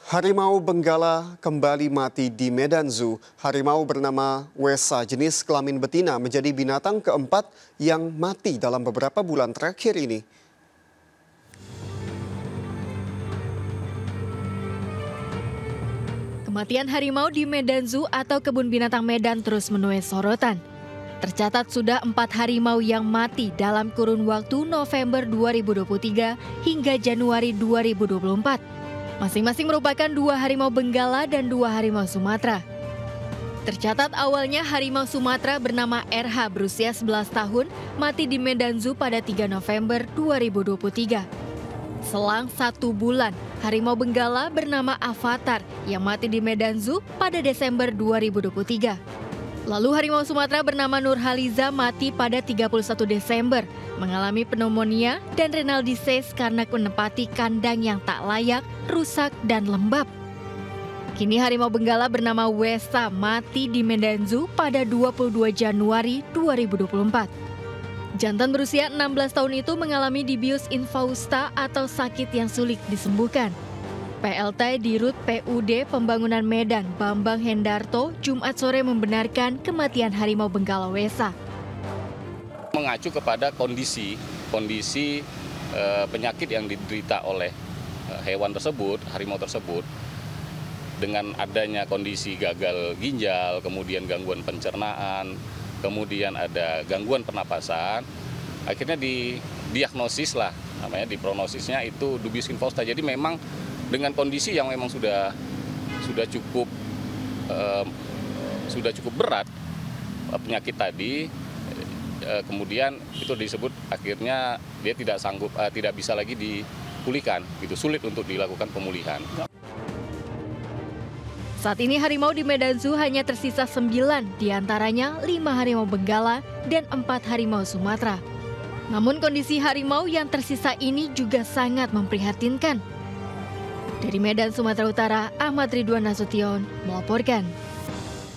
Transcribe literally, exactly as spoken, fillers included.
Harimau Benggala kembali mati di Medan Zoo. Harimau bernama Wesa jenis kelamin betina menjadi binatang keempat yang mati dalam beberapa bulan terakhir ini. Kematian harimau di Medan Zoo atau Kebun Binatang Medan terus menuai sorotan. Tercatat sudah empat harimau yang mati dalam kurun waktu November dua ribu dua puluh tiga hingga Januari dua ribu dua puluh empat. Masing-masing merupakan dua harimau Benggala dan dua harimau Sumatera. Tercatat awalnya harimau Sumatera bernama R H berusia sebelas tahun mati di Medan Zoo pada tiga November dua ribu dua puluh tiga. Selang satu bulan, harimau Benggala bernama Avatar yang mati di Medan Zoo pada Desember dua ribu dua puluh tiga. Lalu harimau Sumatera bernama Nurhaliza mati pada tiga puluh satu Desember, mengalami pneumonia dan renal disease karena menempati kandang yang tak layak, rusak, dan lembab. Kini harimau Benggala bernama Wesa mati di Medan Zoo pada dua puluh dua Januari dua ribu dua puluh empat. Jantan berusia enam belas tahun itu mengalami dibius infausta atau sakit yang sulit disembuhkan. P L T Dirut P U D Pembangunan Medan Bambang Hendarto Jumat sore membenarkan kematian harimau Benggala Wesa. Mengacu kepada kondisi kondisi e, penyakit yang diderita oleh e, hewan tersebut, harimau tersebut, dengan adanya kondisi gagal ginjal, kemudian gangguan pencernaan, kemudian ada gangguan pernapasan, akhirnya didiagnosis lah, namanya diprognosisnya itu dubius infausta. Jadi memang dengan kondisi yang memang sudah sudah cukup eh, sudah cukup berat penyakit tadi, eh, kemudian itu disebut akhirnya dia tidak sanggup, eh, tidak bisa lagi dipulihkan, gitu, sulit untuk dilakukan pemulihan. Saat ini harimau di Medan Zoo hanya tersisa sembilan, diantaranya lima harimau Benggala dan empat harimau Sumatera. Namun kondisi harimau yang tersisa ini juga sangat memprihatinkan. Dari Medan, Sumatera Utara, Ahmad Ridwan Nasution melaporkan.